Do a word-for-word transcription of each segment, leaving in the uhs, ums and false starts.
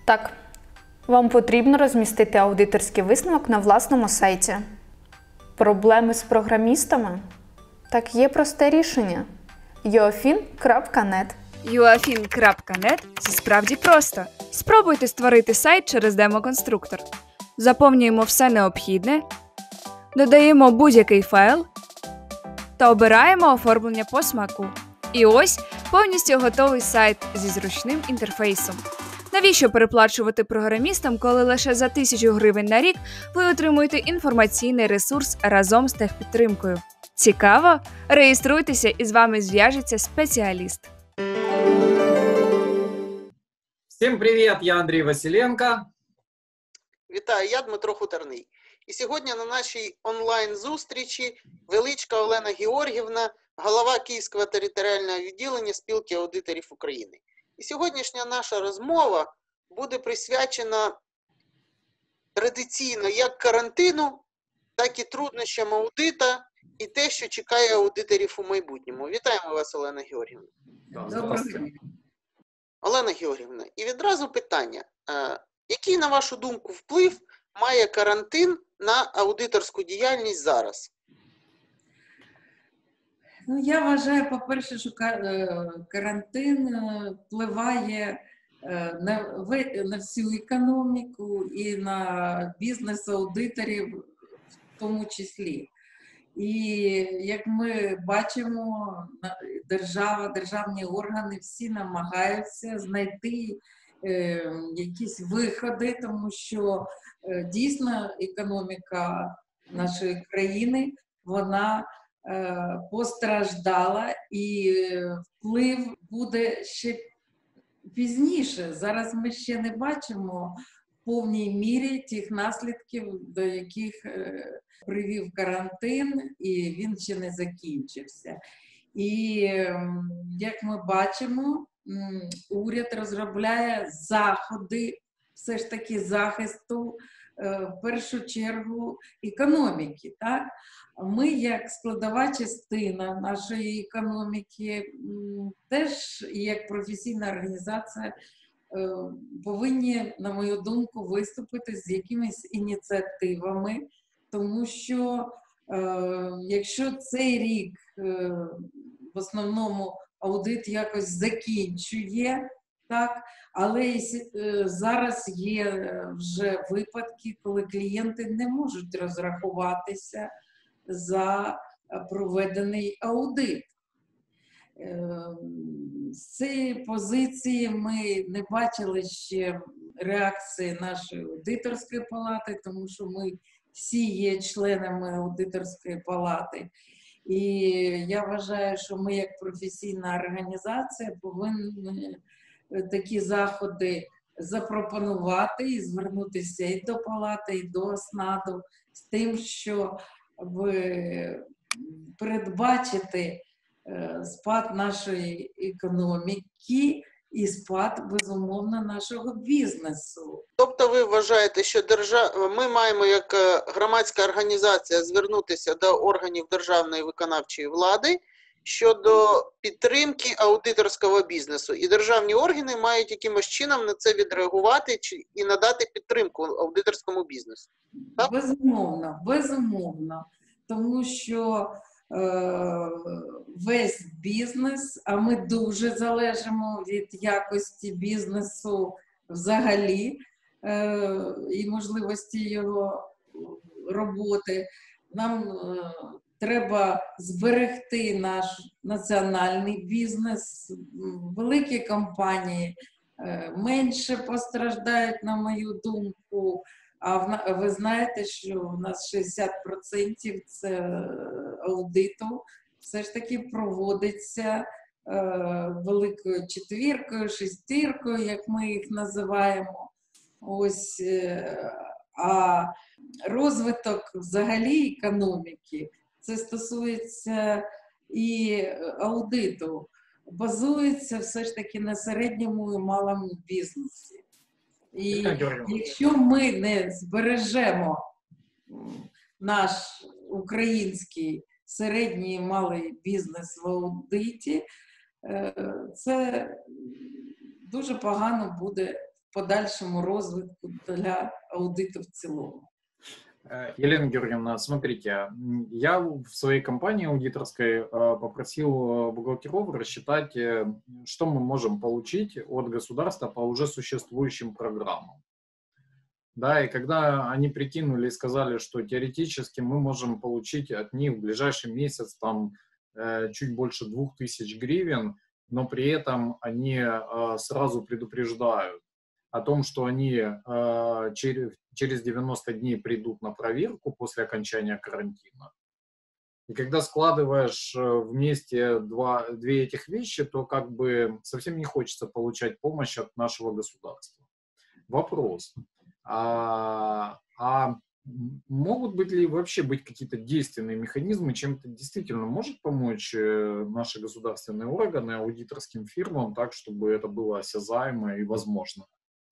Так, вам потрібно розмістити аудиторський висновок на власному сайті. Проблеми з програмістами? Так є просте рішення – ю а фін крапка нет. ю а фін крапка нет – це справді просто. Спробуйте створити сайт через демоконструктор. Заповнюємо все необхідне, додаємо будь-який файл та обираємо оформлення по смаку. І ось повністю готовий сайт зі зручним інтерфейсом. Навіщо переплачувати програмістам, коли лише за тисячу гривень на рік ви отримуєте інформаційний ресурс разом з техпідтримкою? Цікаво? Реєструйтеся і з вами зв'яжеться спеціаліст. Всім привіт, я Андрій Василенко. Вітаю, я Дмитро Хуторний. І сьогодні на нашій онлайн-зустрічі величка Олена Георгіївна, голова Київського територіального відділення Спілки аудиторів України. І сьогоднішня наша розмова буде присвячена традиційно як карантину, так і труднощам аудита і те, що чекає аудиторів у майбутньому. Вітаємо вас, Олена Георгіївна. Доброго дня. Олена Георгіївна, і відразу питання. Який, на вашу думку, вплив має карантин на аудиторську діяльність зараз? Ну, я вважаю, по-перше, що карантин впливає на, на всю економіку і на бізнес аудиторів в тому числі. І як ми бачимо, держава, державні органи всі намагаються знайти е, якісь виходи, тому що е, дійсно економіка нашої країни, вона е, постраждала і вплив буде ще пізніше. Зараз ми ще не бачимо в повній мірі тих наслідків, до яких е, привів карантин, і він ще не закінчився. І, як ми бачимо, уряд розробляє заходи все ж таки захисту, в першу чергу, економіки. Так? Ми, як складова частина нашої економіки, теж, як професійна організація, повинні, на мою думку, виступити з якимись ініціативами, тому що е, якщо цей рік е, в основному аудит якось закінчує, так, але е, зараз є вже випадки, коли клієнти не можуть розрахуватися за проведений аудит. Е, з цієї позиції ми не бачили ще реакції нашої аудиторської палати, тому що ми всі є членами аудиторської палати. І я вважаю, що ми як професійна організація повинні такі заходи запропонувати і звернутися і до палати, і до СНАДу з тим, щоб передбачити спад нашої економіки і спад, безумовно, нашого бізнесу. Тобто ви вважаєте, що держав... ми маємо як громадська організація звернутися до органів державної виконавчої влади щодо підтримки аудиторського бізнесу. І державні органи мають якимось чином на це відреагувати і надати підтримку аудиторському бізнесу. Так? Безумовно, безумовно. Тому що весь бізнес, а ми дуже залежимо від якості бізнесу взагалі і можливості його роботи. Нам треба зберегти наш національний бізнес. Великі компанії менше постраждають, на мою думку. А ви знаєте, що у нас шістдесят відсотків це аудиту все ж таки проводиться е, великою четвіркою, шестіркою, як ми їх називаємо. Ось, е, а розвиток взагалі економіки, це стосується і аудиту, базується все ж таки на середньому і малому бізнесі. І якщо ми не збережемо наш український середній і малий бізнес в аудиті, це дуже погано буде подальшому розвитку для аудиту в цілому. Э, Елена Георгиевна, смотрите, м, я в своей компании аудиторской э, попросил э, бухгалтеров рассчитать, э, что мы можем получить от государства по уже существующим программам. Да, и когда они прикинули и сказали, что теоретически мы можем получить от них в ближайший месяц там э, чуть больше двух тысяч гривен, но при этом они э, сразу предупреждают о том, что они э, через, через девяносто дней придут на проверку после окончания карантина. И когда складываешь э, вместе два, две этих вещи, то как бы совсем не хочется получать помощь от нашего государства. Вопрос. А, а могут быть ли вообще быть какие-то действенные механизмы, чем-то действительно может помочь э, наши государственные органы аудиторским фирмам так, чтобы это было осязаемо и возможно?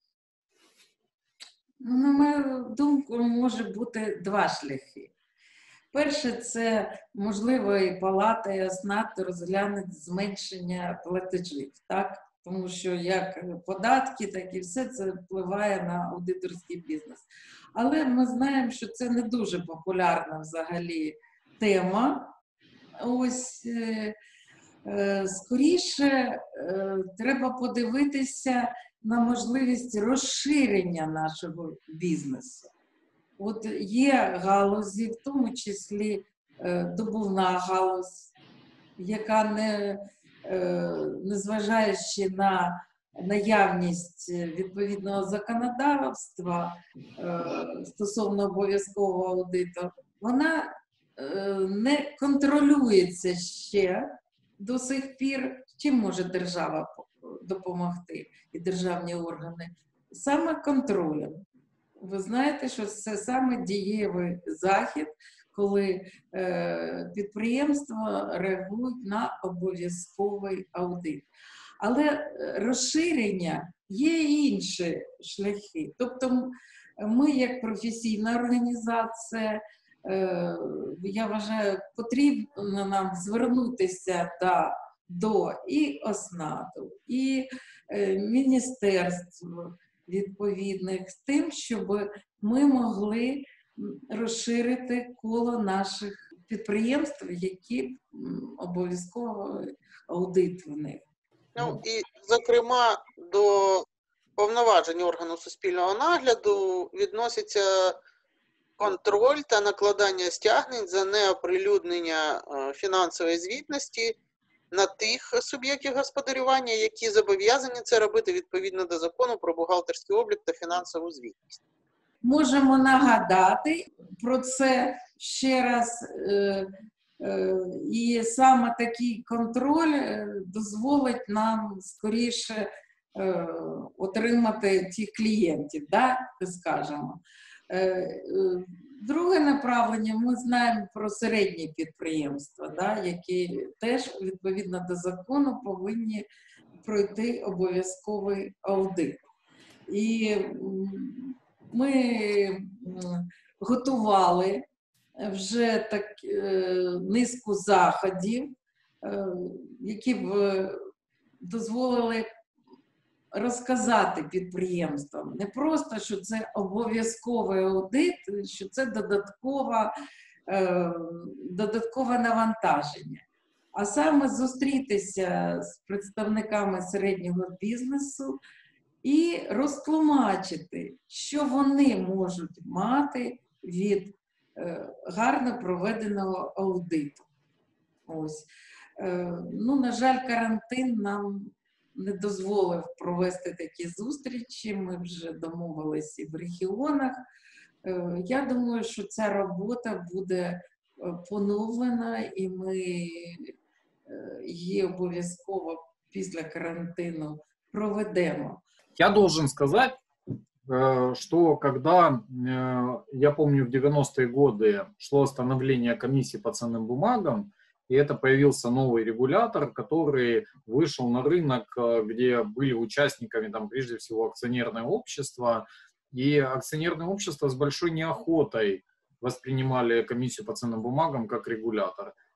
Ну, на мою думку, може бути два шляхи. Перше, це, можливо, і палата, і ОСНАТ розглянуть зменшення платежів, так? Тому що як податки, так і все це впливає на аудиторський бізнес. Але ми знаємо, що це не дуже популярна взагалі тема. Ось, е, е, скоріше, е, треба подивитися на можливість розширення нашого бізнесу. От є галузі, в тому числі е, добувна галузь, яка не, е, незважаючи на наявність відповідного законодавства е, стосовно обов'язкового аудиту, вона е, не контролюється ще до сих пір. Чим може держава допомогти і державні органи? Саме контролем. Ви знаєте, що це саме дієвий захід, коли е, підприємства реагують на обов'язковий аудит. Але розширення є і інші шляхи. Тобто ми, як професійна організація, е, я вважаю, потрібно нам звернутися до, до і ОСНАТу, і е, міністерств відповідних з тим, щоб ми могли розширити коло наших підприємств, які обов'язково аудит в них. Ну, і, зокрема, до повноважень органу суспільного нагляду відноситься контроль та накладання стягнень за неоприлюднення фінансової звітності на тих суб'єктів господарювання, які зобов'язані це робити відповідно до закону про бухгалтерський облік та фінансову звітність. Можемо нагадати про це ще раз, і саме такий контроль дозволить нам скоріше отримати тих клієнтів, да, скажемо. Друге направлення, ми знаємо про середні підприємства, да, які теж відповідно до закону повинні пройти обов'язковий аудит. І ми готували вже так низку заходів, які б дозволили розказати підприємствам не просто, що це обов'язковий аудит, що це додаткове, додаткове навантаження, а саме зустрітися з представниками середнього бізнесу і розтлумачити, що вони можуть мати від гарно проведеного аудиту. Ось. Ну, на жаль, карантин нам не дозволив провести такі зустрічі, ми вже домовилися і в регіонах. Я думаю, що ця робота буде поновлена, і ми її обов'язково після карантину проведемо. Я должен сказать, что когда, я помню, в девяностые годы шло становление комиссии по ценным бумагам, и это появился новый регулятор, который вышел на рынок, где были участниками, там, прежде всего, акционерное общество, и акционерное общество с большой неохотой воспринимали комиссию по ценным бумагам как регулятор.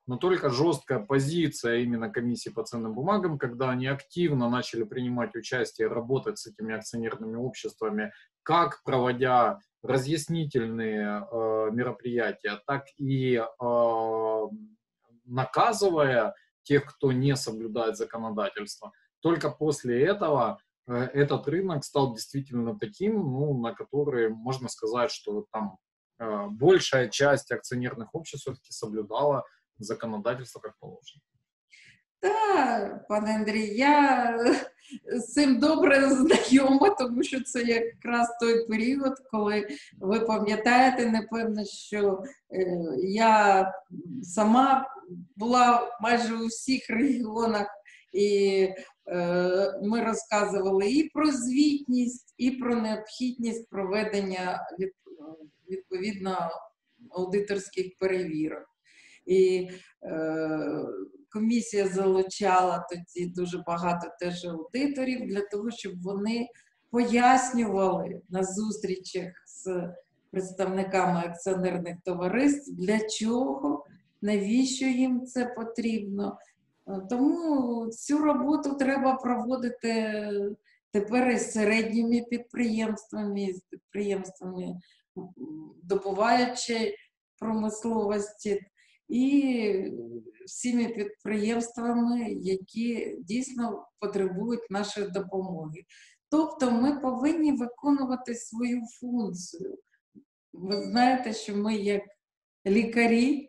но только жесткая позиция именно комиссии по ценным бумагам, когда они активно начали принимать участие, работать с этими акционерными обществами, как проводя разъяснительные э, мероприятия, так и э, наказывая тех, кто не соблюдает законодательство. Только после этого э, этот рынок стал действительно таким, ну, на который можно сказать, что там э, большая часть акционерных обществ все-таки соблюдала законодательство как положено. Так, пане Андрій, я з цим добре знайома, тому що це якраз той період, коли ви пам'ятаєте, напевно, що е, я сама була майже у всіх регіонах, і е, ми розказували і про звітність, і про необхідність проведення від, відповідно аудиторських перевірок. І е, комісія залучала тоді дуже багато теж аудиторів для того, щоб вони пояснювали на зустрічах з представниками акціонерних товариств, для чого, навіщо їм це потрібно. Тому цю роботу треба проводити тепер із середніми підприємствами, з підприємствами добуваючої промисловості, і всіми підприємствами, які дійсно потребують нашої допомоги. Тобто ми повинні виконувати свою функцію. Ви знаєте, що ми як лікарі,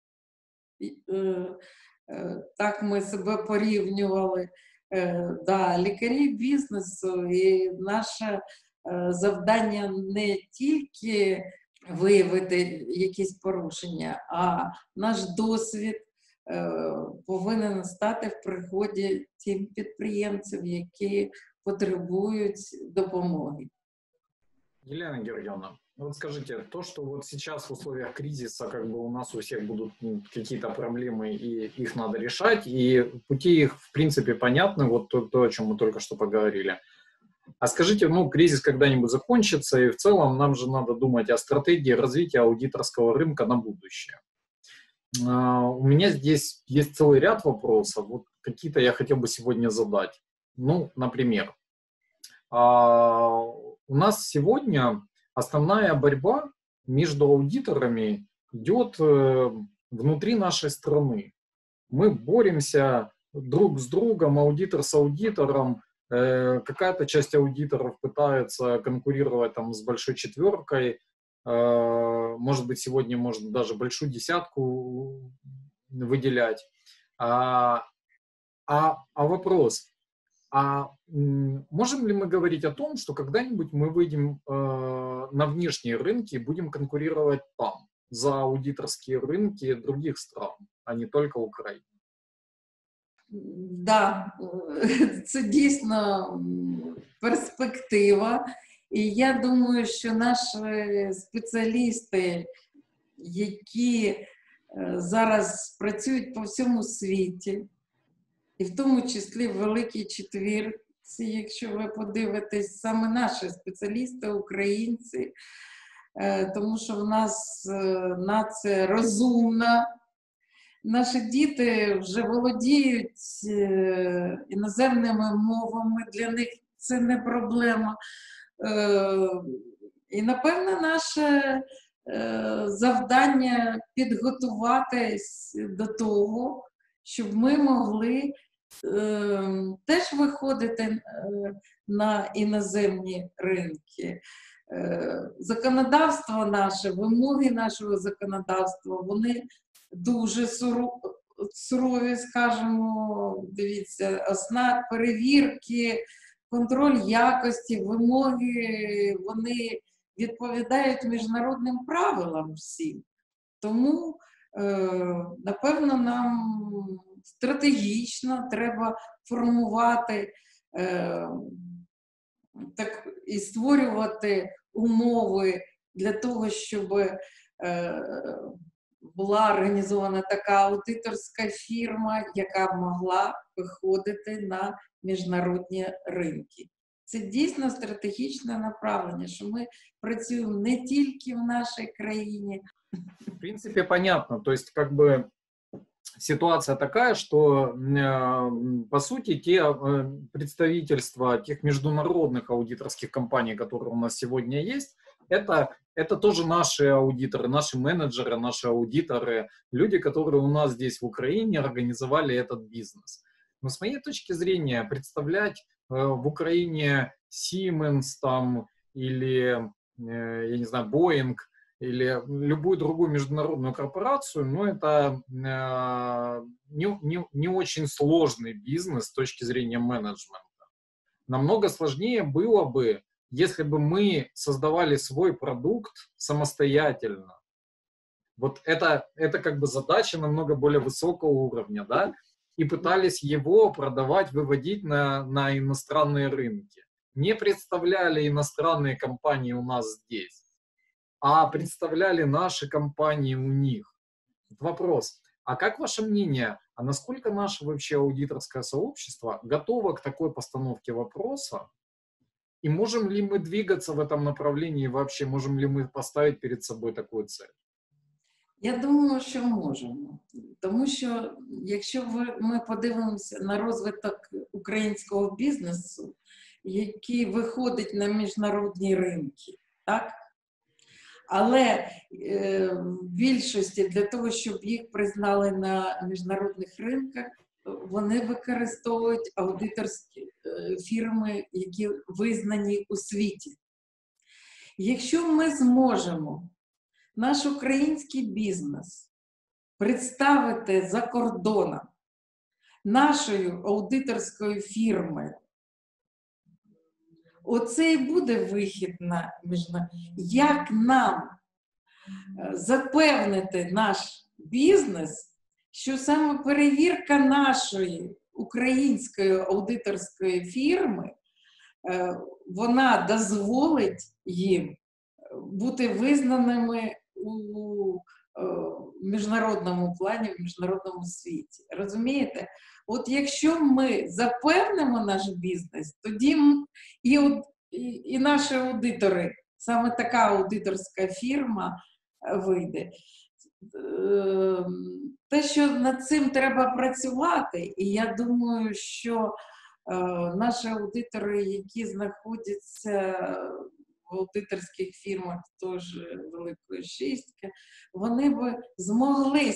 так ми себе порівнювали, да, лікарі бізнесу, і наше завдання не тільки виявити якісь порушення, а наш досвід е, повинен стати в пригоді тим підприємцям, які потребують допомоги. Елена Георгиевна, вот скажите, то, что вот сейчас в условиях кризиса как бы у нас у всех будут ну, какие-то проблемы, и их надо решать, и пути их, в принципе, понятны, вот то, то, о чем мы только что поговорили. А скажите, ну, кризис когда-нибудь закончится, и в целом нам же надо думать о стратегии развития аудиторского рынка на будущее. А, у меня здесь есть целый ряд вопросов, вот какие-то я хотел бы сегодня задать. Ну, например, а, у нас сегодня основная борьба между аудиторами идет э, внутри нашей страны. Мы боремся друг с другом, аудитор с аудитором. Какая-то часть аудиторов пытается конкурировать там с большой четверкой, может быть, сегодня может даже большую десятку выделять. А, а, а вопрос, а можем ли мы говорить о том, что когда-нибудь мы выйдем на внешние рынки и будем конкурировать там за аудиторские рынки других стран, а не только Украины? Да, це дійсно перспектива. І я думаю, що наші спеціалісти, які зараз працюють по всьому світі, і в тому числі в Великій Четвірці, якщо ви подивитесь, саме наші спеціалісти, українці, тому що в нас нація розумна, наші діти вже володіють іноземними мовами, для них це не проблема. І, напевно, наше завдання підготуватись до того, щоб ми могли теж виходити на іноземні ринки. Законодавство наше, вимоги нашого законодавства, вони дуже сурові, скажімо, дивіться, ОСНАК, перевірки, контроль якості, вимоги, вони відповідають міжнародним правилам всім. Тому, напевно, нам стратегічно треба формувати так, і створювати умови для того, щоб була організована така аудиторська фірма, яка могла виходити на міжнародні ринки. Це дійсно стратегічне направлення, що ми працюємо не тільки в нашій країні. В принципе, понятно. То есть, как бы, ситуация такая, что, э, по сути, те э, представительства тех международных аудиторских компаний, которые у нас сегодня есть, это, это тоже наши аудиторы, наши менеджеры, наши аудиторы, люди, которые у нас здесь в Украине организовали этот бизнес. Но с моей точки зрения, представлять э, в Украине Siemens там, или, э, я не знаю, Boeing, или любую другую международную корпорацию, но это э, не, не, не очень сложный бизнес с точки зрения менеджмента. Намного сложнее было бы, если бы мы создавали свой продукт самостоятельно. Вот это, это как бы задача намного более высокого уровня, да, и пытались его продавать, выводить на, на иностранные рынки. Не представляли иностранные компании у нас здесь, а представляли наши компании у них. Вопрос, а как ваше мнение, а насколько наше вообще аудиторское сообщество готово к такой постановке вопроса? И можем ли мы двигаться в этом направлении вообще? Можем ли мы поставить перед собой такую цель? Я думаю, що можемо. Тому що, якщо ви, ми подивимося на розвиток українського бізнесу, який виходить на міжнародні ринки, так? Але е, в більшості для того, щоб їх признали на міжнародних ринках, вони використовують аудиторські е, фірми, які визнані у світі. Якщо ми зможемо наш український бізнес представити за кордоном нашою аудиторською фірмою, оце і буде вихід на міжнародний. Як нам запевнити наш бізнес, що саме перевірка нашої української аудиторської фірми, вона дозволить їм бути визнаними у міжнародному плані, в міжнародному світі. Розумієте? От якщо ми запевнимо наш бізнес, тоді і, і, і наші аудитори, саме така аудиторська фірма вийде. Те, що над цим треба працювати, і я думаю, що наші аудитори, які знаходяться в аудиторських фірмах теж Великої Шістки, вони б змогли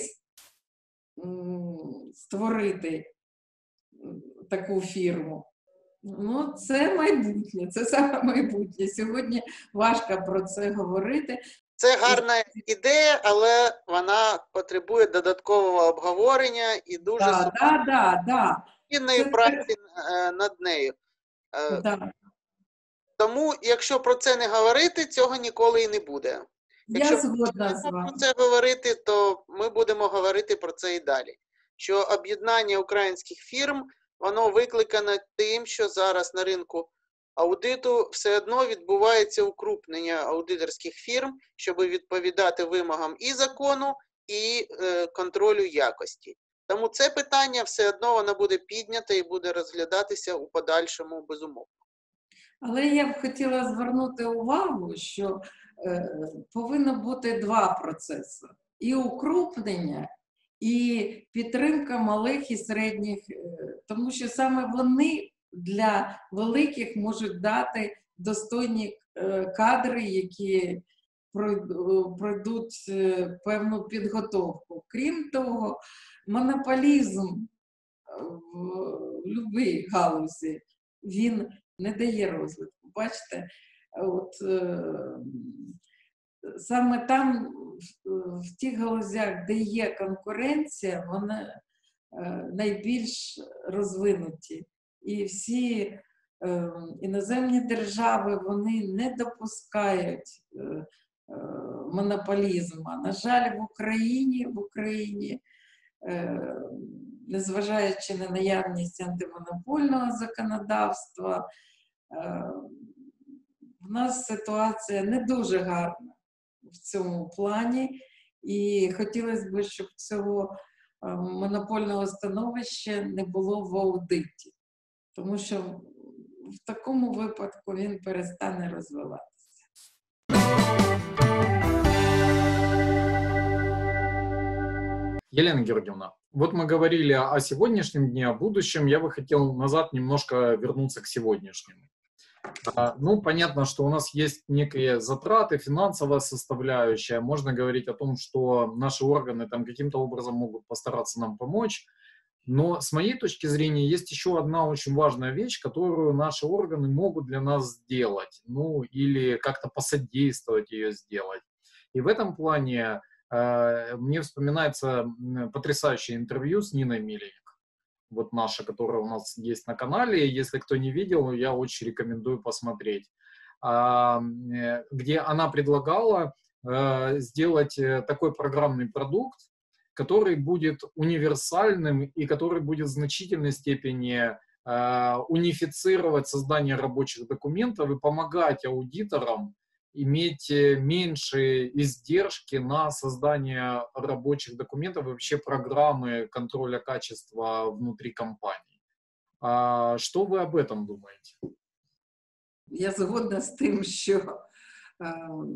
створити таку фірму. Ну, це майбутнє, це саме майбутнє. Сьогодні важко про це говорити. Це гарна ідея, але вона потребує додаткового обговорення і дуже да, да, да, да. спільної праці над нею. Да. Тому, якщо про це не говорити, цього ніколи і не буде. Якщо Я згодна з вами. про це говорити, то ми будемо говорити про це і далі. Що об'єднання українських фірм, воно викликане тим, що зараз на ринку аудиту все одно відбувається укрупнення аудиторських фірм, щоб відповідати вимогам і закону, і е, контролю якості. Тому це питання все одно воно буде піднято і буде розглядатися у подальшому безумовно. Але я б хотіла звернути увагу, що е, повинно бути два процеси. І укрупнення, і підтримка малих і середніх, е, тому що саме вони для великих можуть дати достойні е, кадри, які пройдуть е, певну підготовку. Крім того, монополізм в будь-якій галузі, він не дає розвитку. Бачите, от е, саме там, в, в тих галузях, де є конкуренція, вони е, найбільш розвинуті. І всі е, іноземні держави, вони не допускають е, е, монополізму. На жаль, в Україні, в Україні е, незважаючи на наявність антимонопольного законодавства, в нас ситуація не дуже гарна в цьому плані, і хотілося б, щоб цього монопольного становища не було в аудиті, тому що в такому випадку він перестане розвиватися. Елена Георгиевна, вот мы говорили о сегодняшнем дне, о будущем. Я бы хотел назад немножко вернуться к сегодняшнему. Ну, понятно, что у нас есть некие затраты, финансовая составляющая. Можно говорить о том, что наши органы там каким-то образом могут постараться нам помочь. Но с моей точки зрения есть еще одна очень важная вещь, которую наши органы могут для нас сделать, ну или как-то посодействовать ее сделать. И в этом плане э, мне вспоминается потрясающее интервью с Ниной Миленик, вот наша, которая у нас есть на канале. Если кто не видел, я очень рекомендую посмотреть, а, где она предлагала э, сделать такой программный продукт, который будет универсальным и который будет в значительной степени э, унифицировать создание рабочих документов и помогать аудиторам иметь меньшие издержки на создание рабочих документов и вообще программы контроля качества внутри компании. А что вы об этом думаете? Я згодна з тим, що е,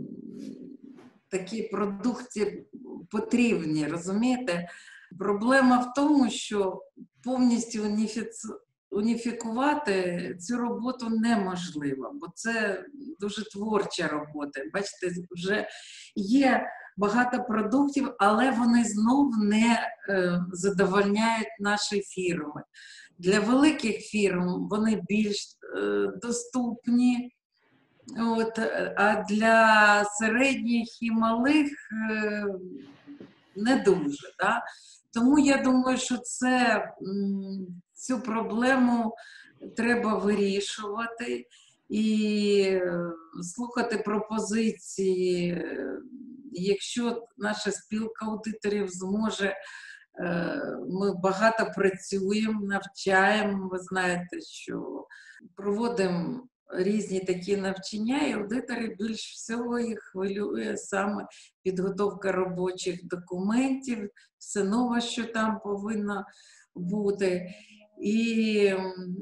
такі продукти потрібні, розумієте? Проблема в тому, що повністю уніфіц... уніфікувати цю роботу неможливо, бо це дуже творча робота. Бачите, вже є багато продуктів, але вони знов не е, задовольняють наші фірми. Для великих фірм вони більш е, доступні, от, а для середніх і малих е, не дуже. Да? Тому я думаю, що це, цю проблему треба вирішувати і слухати пропозиції. Якщо наша спілка аудиторів зможе, ми багато працюємо, навчаємо, ви знаєте, що проводимо різні такі навчання, і аудитори більш всього їх хвилює саме підготовка робочих документів, все нове, що там повинно бути. І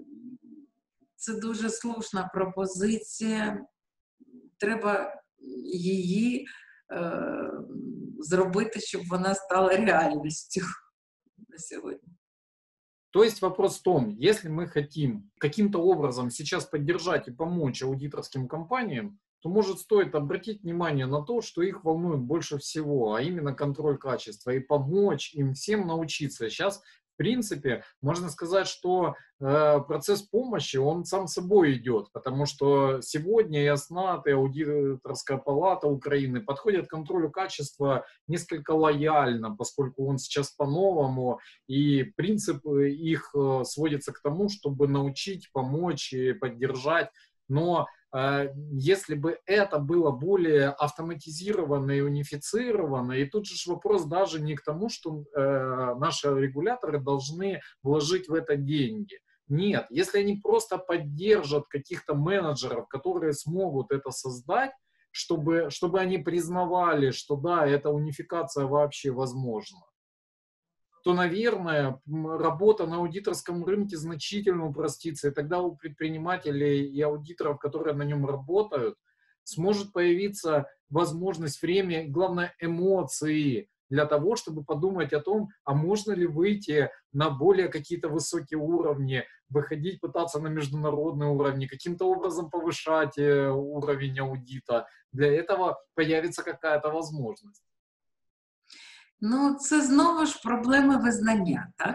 це дуже слушна пропозиція, треба її е, зробити, щоб вона стала реальністю на сьогодні. То есть вопрос в том, если мы хотим каким-то образом сейчас поддержать и помочь аудиторским компаниям, то, может, стоит обратить внимание на то, что их волнует больше всего, а именно контроль качества, и помочь им всем научиться. Сейчас, в принципе, можно сказать, что э, процесс помощи, он сам собой идет, потому что сегодня и АСНАТ, и Аудиторская палата Украины подходят к контролю качества несколько лояльно, поскольку он сейчас по-новому, и принцип их э, сводится к тому, чтобы научить, помочь и поддержать. Но э, если бы это было более автоматизировано и унифицировано, и тут же вопрос даже не к тому, что э, наши регуляторы должны вложить в это деньги. Нет, если они просто поддержат каких-то менеджеров, которые смогут это создать, чтобы, чтобы они признавали, что да, эта унификация вообще возможна, то, наверное, работа на аудиторском рынке значительно упростится, и тогда у предпринимателей и аудиторов, которые на нем работают, сможет появиться возможность, время, главное, эмоции для того, чтобы подумать о том, а можно ли выйти на более какие-то высокие уровни, выходить, пытаться на международные уровни, каким-то образом повышать уровень аудита. Для этого появится какая-то возможность. Ну, це знову ж проблеми визнання, так?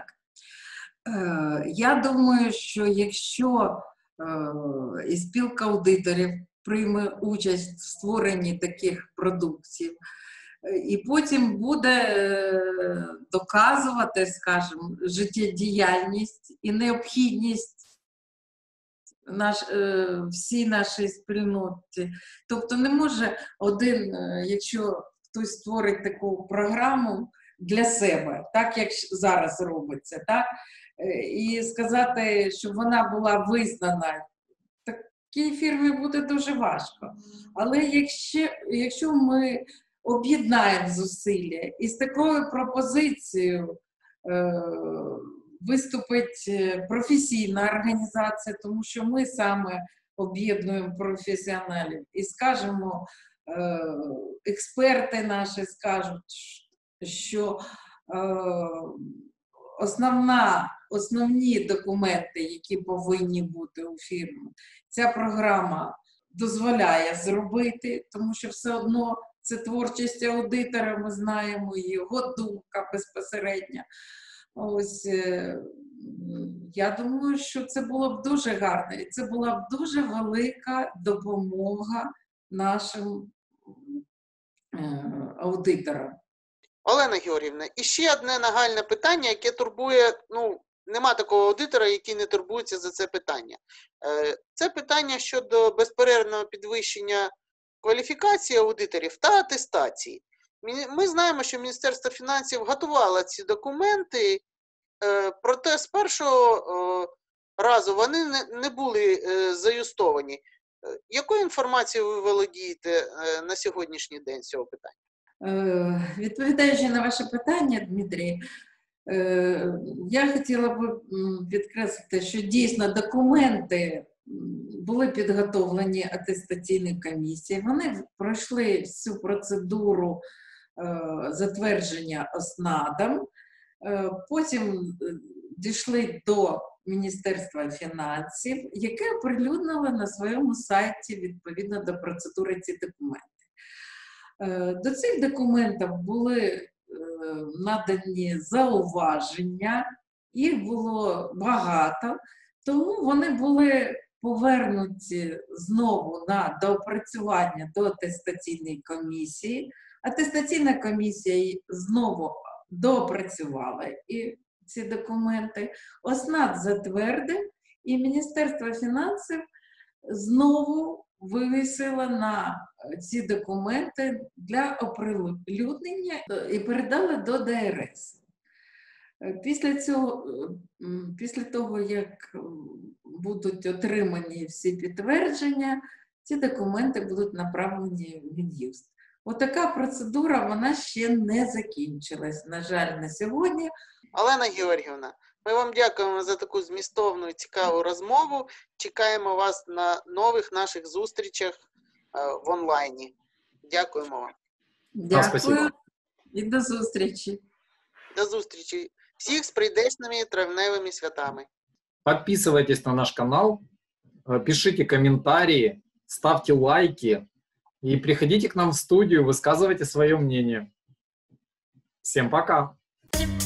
Е, я думаю, що якщо е, і спілка аудиторів прийме участь в створенні таких продуктів, е, і потім буде е, доказувати, скажімо, життєдіяльність і необхідність наш, е, всій нашій спільноті. Тобто не може один, е, якщо хтось створить таку програму для себе, так як зараз робиться, так? І сказати, щоб вона була визнана, такій фірмі буде дуже важко. Але якщо, якщо ми об'єднаємо зусилля і з такою пропозицією е, виступить професійна організація, тому що ми саме об'єднуємо професіоналів і скажемо, експерти наші скажуть, що основна, основні документи, які повинні бути у фірми, ця програма дозволяє зробити, тому що все одно це творчість аудитора, ми знаємо, його думка безпосередньо. Ось, я думаю, що це було б дуже гарно, і це була б дуже велика допомога нашим аудиторам. Олена Георгіївна, і ще одне нагальне питання, яке турбує, ну, нема такого аудитора, який не турбується за це питання. Це питання щодо безперервного підвищення кваліфікації аудиторів та атестації. Ми знаємо, що Міністерство фінансів готувало ці документи, проте з першого разу вони не були заюстовані. Якою інформацією ви володієте на сьогоднішній день з цього питання? Відповідаючи на ваше питання, Дмитрій, я хотіла б підкреслити, що дійсно документи були підготовлені атестаційною комісією. Вони пройшли всю процедуру затвердження ОСНАДом, потім дійшли до Міністерства фінансів, яке оприлюднило на своєму сайті відповідно до процедури ці документи. До цих документів були надані зауваження, їх було багато, тому вони були повернуті знову на доопрацювання до атестаційної комісії. Атестаційна комісія знову доопрацювала і ці документи. ОСНАД затвердив, і Міністерство фінансів знову вивісило на ці документи для оприлюднення і передали до ДРС. Після цього, після того, як будуть отримані всі підтвердження, ці документи будуть направлені в Мін'юст. Отака процедура, вона ще не закінчилась, на жаль, на сьогодні. Олена Георгіївна, ми вам дякуємо за таку змістовну і цікаву розмову. Чекаємо вас на нових наших зустрічах в онлайні. Дякуємо вам. Дякую і до зустрічі. До зустрічі. Всіх з прийдешніми травневими святами. Подписывайтесь на наш канал, пишите комментарии, ставьте лайки и приходите к нам в студию, высказывайте свое мнение. Всем пока!